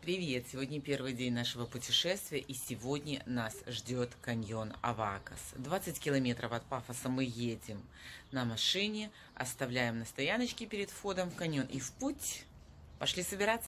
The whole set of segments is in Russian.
Привет! Сегодня первый день нашего путешествия, и сегодня нас ждет каньон Авакос. 20 километров от Пафоса мы едем на машине, оставляем на стояночке перед входом в каньон и в путь. Пошли собираться.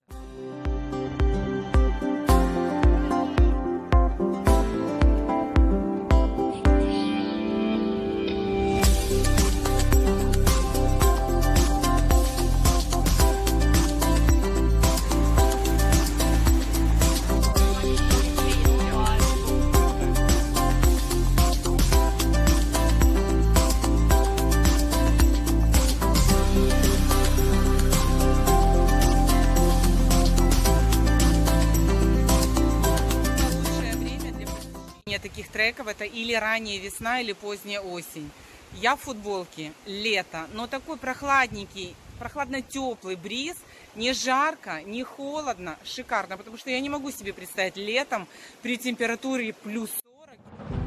Таких треков это или ранняя весна, или поздняя осень. Я в футболке, лето, но такой прохладненький, прохладно-теплый бриз, не жарко, не холодно, шикарно, потому что я не могу себе представить летом при температуре плюс 40.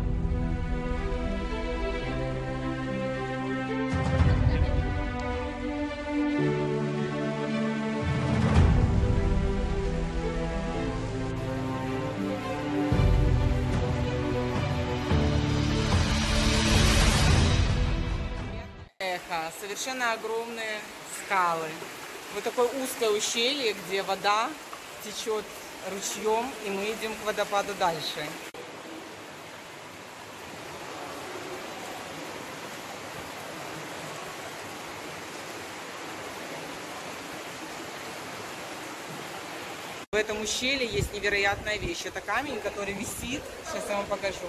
Совершенно огромные скалы. Вот такое узкое ущелье, где вода течет ручьем, и мы идем к водопаду дальше. В этом ущелье есть невероятная вещь. Это камень, который висит. Сейчас я вам покажу.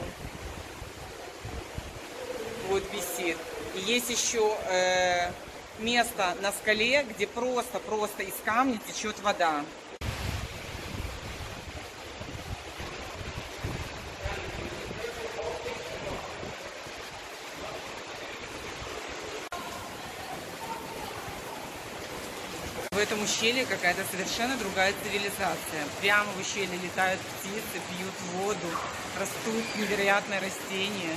Вот висит. И есть еще место на скале, где просто из камня течет вода. В этом ущелье какая-то совершенно другая цивилизация. Прямо в ущелье летают птицы, пьют воду, растут невероятные растения.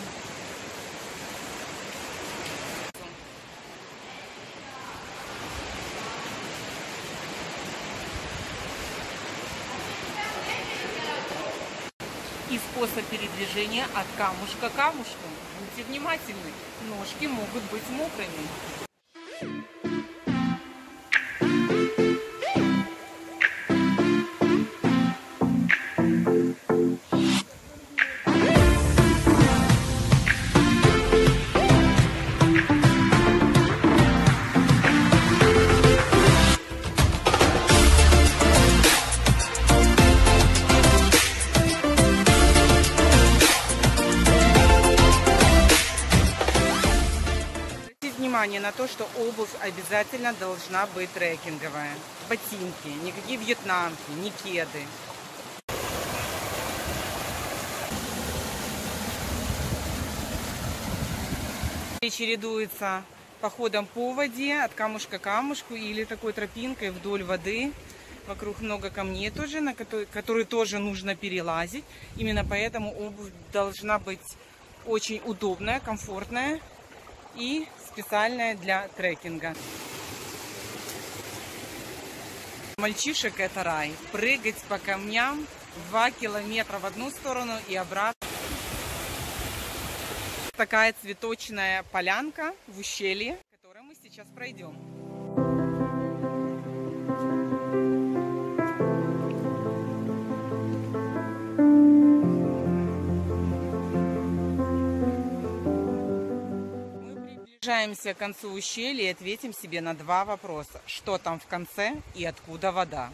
И способ передвижения от камушка к камушку. Будьте внимательны, ножки могут быть мокрыми. Внимание на то, что обувь обязательно должна быть трекинговая. Ботинки, никакие вьетнамки, ни кеды. Чередуется походом по воде от камушка к камушку или такой тропинкой вдоль воды. Вокруг много камней тоже, на которые тоже нужно перелазить. Именно поэтому обувь должна быть очень удобная, комфортная и специальная для трекинга. Мальчишек это рай. Прыгать по камням 2 километра в одну сторону и обратно. Такая цветочная полянка в ущелье, которую мы сейчас пройдем. Приближаемся к концу ущелья и ответим себе на 2 вопроса. Что там в конце и откуда вода?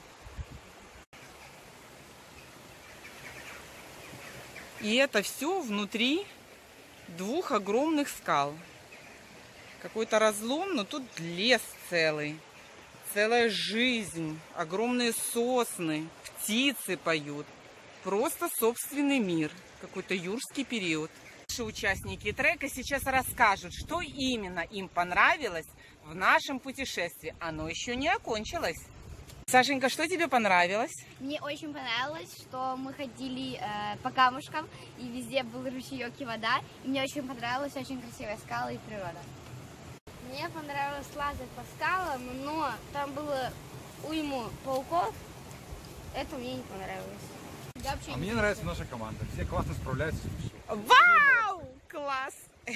И это все внутри 2 огромных скал. Какой-то разлом, но тут лес целый. Целая жизнь. Огромные сосны. Птицы поют. Просто собственный мир. Какой-то юрский период. Наши участники трека сейчас расскажут, что именно им понравилось в нашем путешествии. Оно еще не окончилось. Сашенька, что тебе понравилось? Мне очень понравилось, что мы ходили по камушкам, и везде был ручеек и вода. И мне очень понравилась очень красивая скала и природа. Мне понравилось лазать по скалам, но там было уйму пауков. Это мне не понравилось. Я вообще А не мне нравится наша команда. Все классно справляются. Вау! Класс!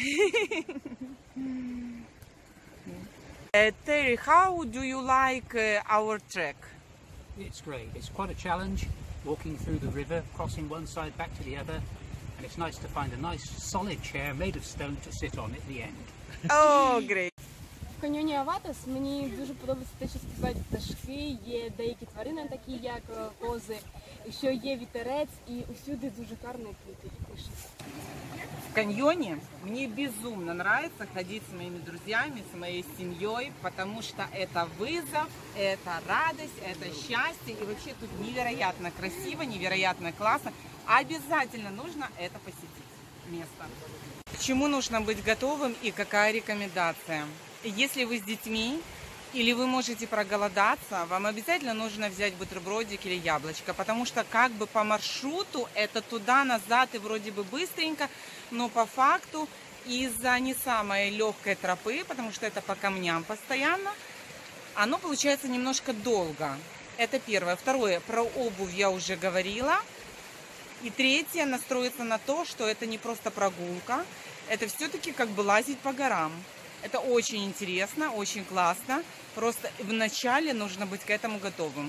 Terry, how do you like our trek? It's great. It's quite a challenge, walking through the river, crossing one side back to the other, and it's nice to find a nice solid chair made of stone to sit on at the end. Oh, great! В каньйоні Аватас мені дуже подобається те, що співають пташки, є деякі тварини, такі як кози, що є вітерець і усюди дуже гарно квіти і пишуть. В каньоне мне безумно нравится ходить с моими друзьями, с моей семьей, потому что это вызов, это радость, это счастье. И вообще тут невероятно красиво, невероятно классно. Обязательно нужно это посетить место. К чему нужно быть готовым и какая рекомендация? Если вы с детьми или вы можете проголодаться, вам обязательно нужно взять бутербродик или яблочко, потому что как бы по маршруту это туда-назад и вроде бы быстренько, но по факту из-за не самой легкой тропы, потому что это по камням постоянно, оно получается немножко долго. Это первое. Второе, про обувь я уже говорила. И третье, настроиться на то, что это не просто прогулка, это все-таки как бы лазить по горам. Это очень интересно, очень классно. Просто вначале нужно быть к этому готовым.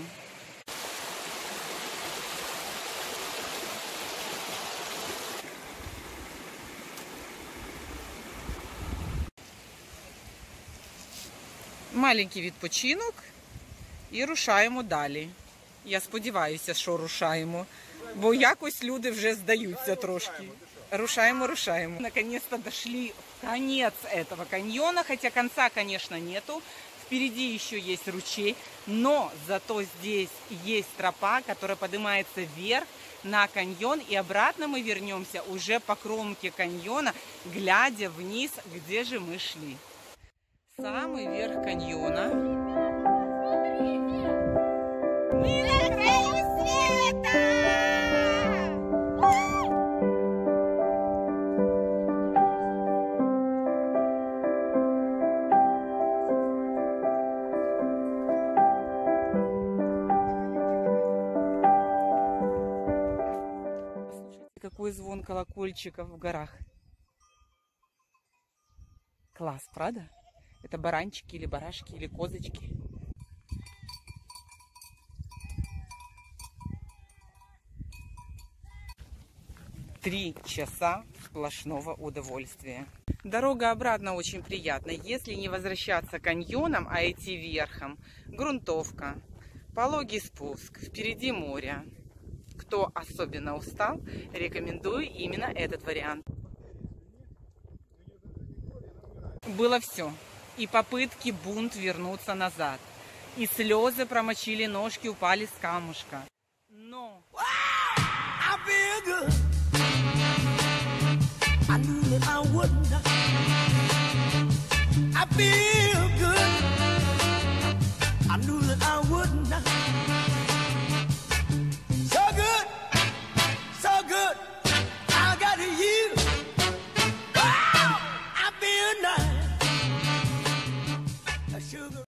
Маленький відпочинок і рушаємо далі. Я сподіваюся, що рушаємо, бо якось люди вже здаються трошки. Рушаємо. Наконец-то дошли в конец этого каньона, хотя конца, конечно, нету. Впереди еще есть ручей, но зато здесь есть тропа, которая поднимается вверх на каньон, и обратно мы вернемся уже по кромке каньона, глядя вниз, где же мы шли. Самый верх каньона. Мы на краю света! Какой звон колокольчиков в горах. Класс, правда? Это баранчики или барашки или козочки. Три часа сплошного удовольствия. Дорога обратно очень приятная. Если не возвращаться каньоном, а идти верхом, грунтовка, пологий спуск, впереди море. Кто особенно устал, рекомендую именно этот вариант. Было все. И попытки бунт вернуться назад. И слезы промочили ножки, упали с камушка. Но... I feel good. I knew that I would not.